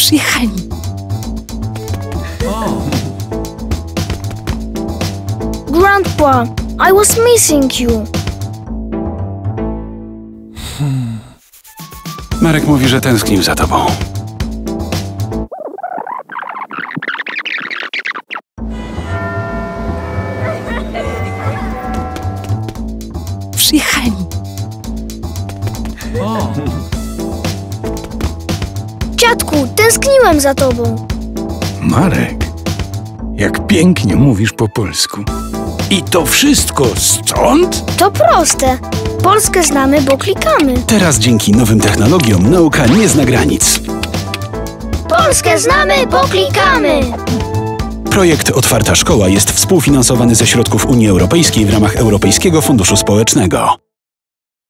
Przyjechali. Grandpa, I was missing you. Marek mówi, że tęsknił za tobą. Przyjechali. Dziadku, tęskniłem za tobą. Marek, jak pięknie mówisz po polsku. I to wszystko stąd? To proste. Polskę znamy, bo klikamy. Teraz dzięki nowym technologiom nauka nie zna granic. Polskę znamy, bo klikamy. Projekt Otwarta Szkoła jest współfinansowany ze środków Unii Europejskiej w ramach Europejskiego Funduszu Społecznego.